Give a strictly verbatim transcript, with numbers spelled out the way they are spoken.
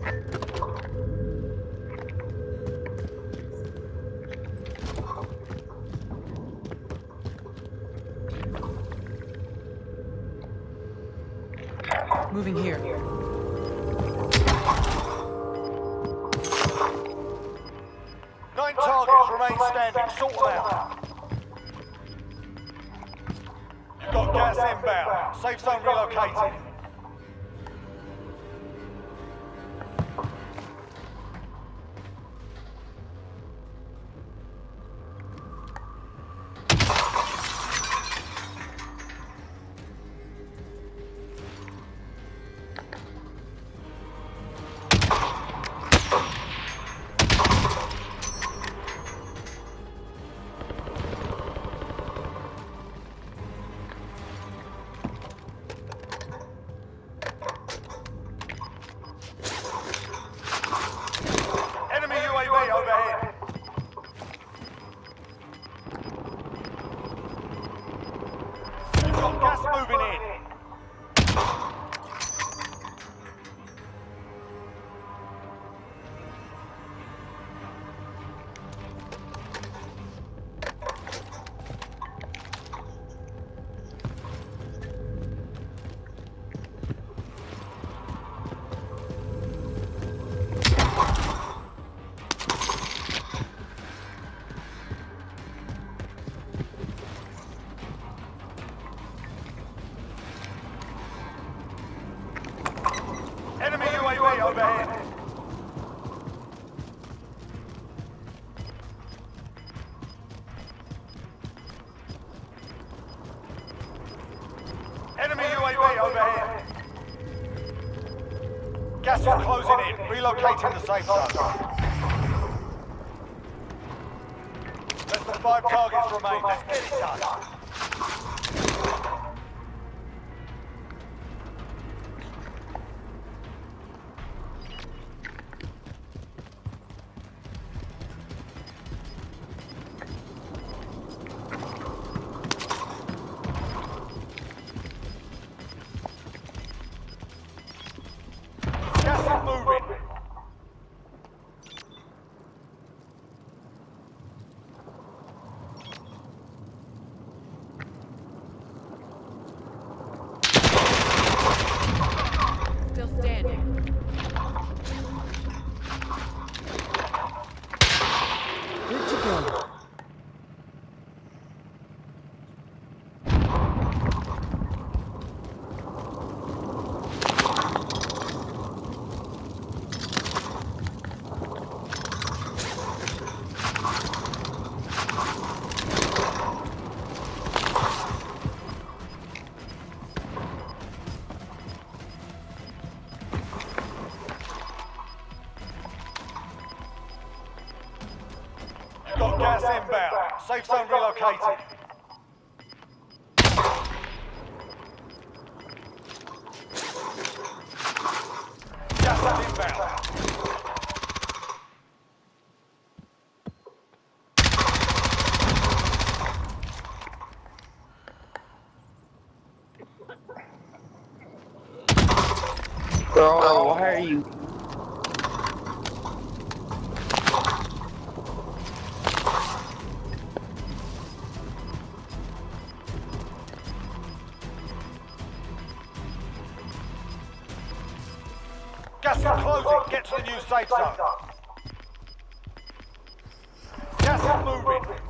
Moving here. Nine targets remain standing. Sort them out. You've got gas inbound. Safe zone relocated. Overhead. You've got gas moving in. Enemy U A V overhead. Enemy U A V overhead. Gas is closing in. Relocating the safe zone. Less than five targets remain. Let's get it done. Gas is moving. Still standing. Good to go. Got gas inbound. Safe zone relocated. Gas is inbound. Bro, why are you? Gas is closing. Get to the new safe zone. Gas is moving.